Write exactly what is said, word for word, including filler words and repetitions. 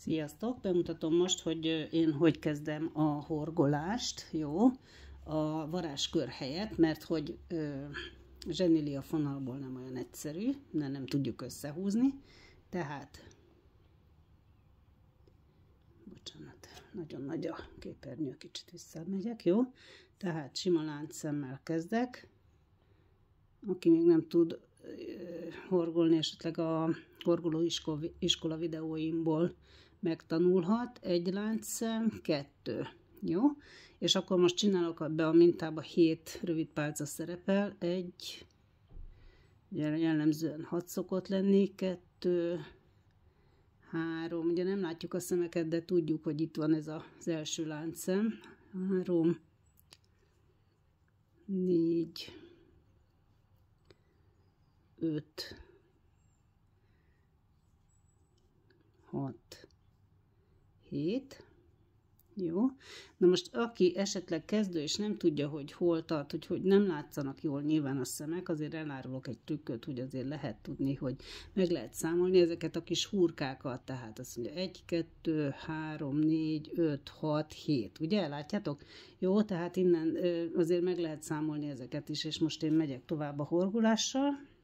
Sziasztok! Bemutatom most, hogy én hogy kezdem a horgolást, jó? A varázskör helyett, mert hogy ö, zsenili a fonalból nem olyan egyszerű, de nem tudjuk összehúzni. Tehát, bocsánat, nagyon nagy a képernyő, kicsit visszamegyek, jó? Tehát sima láncszemmel kezdek. Aki még nem tud horgolni, esetleg a horgoló iskola videóimból megtanulhat. Egy láncszem, kettő. Jó? És akkor most csinálok be a mintába hét rövid pálca szerepel. Egy, jellemzően hat szokott lenni, kettő, három, ugye nem látjuk a szemeket, de tudjuk, hogy itt van ez az első láncszem. Három, négy, öt, hat, hét, jó. Na most aki esetleg kezdő és nem tudja, hogy hol tart, hogy, hogy nem látszanak jól nyilván a szemek, azért elárulok egy trükköt, hogy azért lehet tudni, hogy meg lehet számolni ezeket a kis hurkákat, tehát azt mondja egy, kettő, három, négy, öt, hat, hét, ugye, látjátok? Jó, tehát innen azért meg lehet számolni ezeket is, és most én megyek tovább a horgolással.